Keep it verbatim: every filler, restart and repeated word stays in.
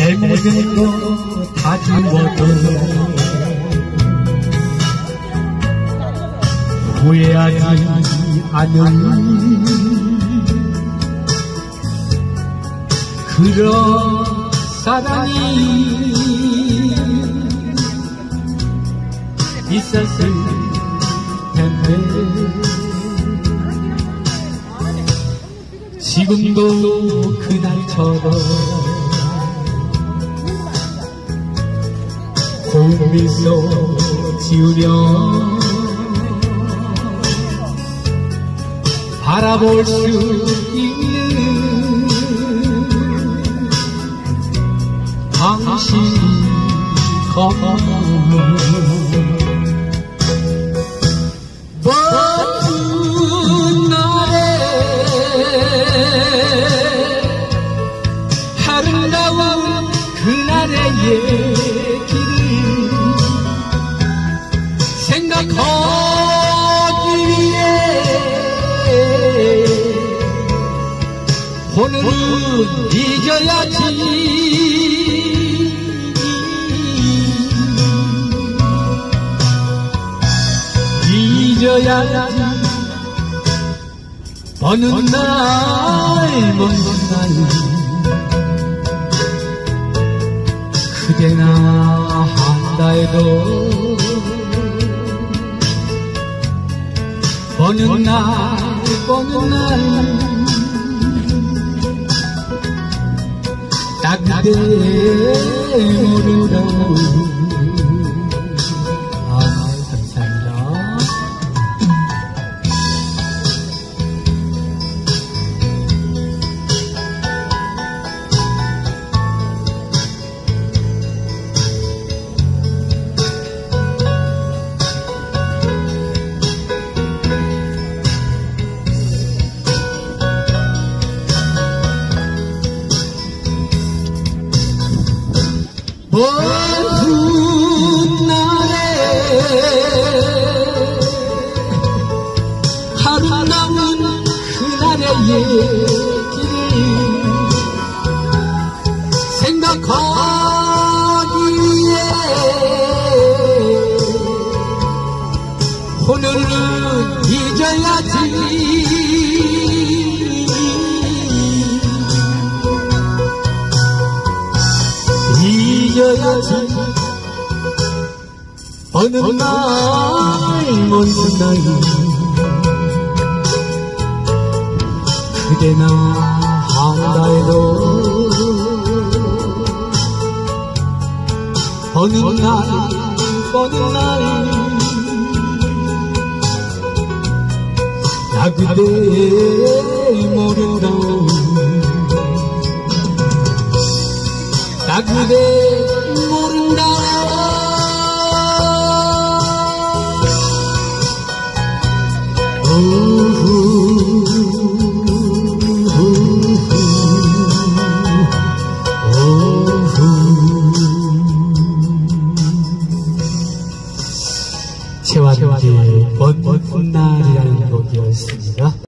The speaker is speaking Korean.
내 모든 거 다 주어도 후회하지 않은 그런 사랑이 있었을 텐데 지금도 그날처럼 고운 미소 지으며 바라볼 수 있는 당신 검은 먼 날에 아름다운 그날의 얘기를 생각하기 위해 오늘은 잊어야지 잊어야지 어느 날 먼 날 그대나 한다 해도 어느 날 어느 날 나 그대 모르라고 아 감사합니다. 먼 훗날에 아름다운 그날의 얘기를 생각하기 위해 오늘은 잊어야지 잊어야지 어느 날 먼 날 그대나 한다 해도 어느 날 어느 날 나 그대 모른다고 나 그대 모른다 우후 우후 채화동지의 먼 훗날이라는 곡이었습니다.